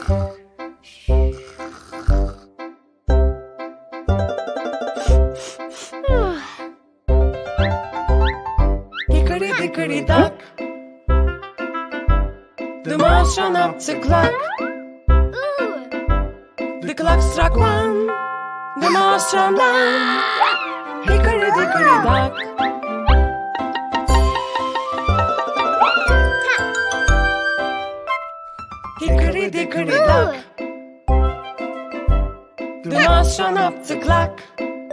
Hickory dock, the mouse ran up the clock. The clock struck one, the mouse ran down. Hickory dock. Hickory dock, the mouse ran up the clock.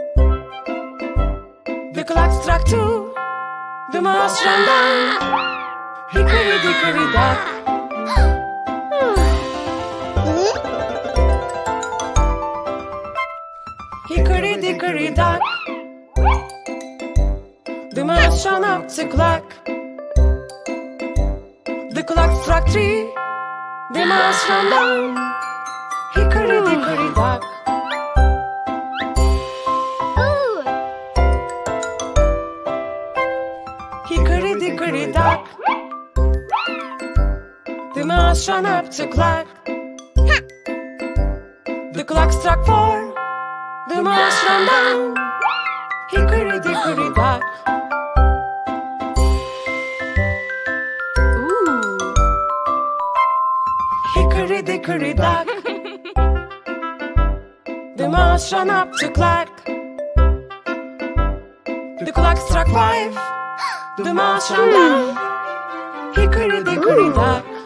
The clock struck two, the mouse ran down. Hickory dock. Hickory dock, the mouse ran up the clock. The clock struck three, the mouse ran down. Hickory dock. Hickory dock, the mouse ran up the clock. The clock struck four, the mouse ran down. Hickory dock. Hickory dock, the mouse ran up the clock. The clock struck five, the mouse ran down. Hickory dock.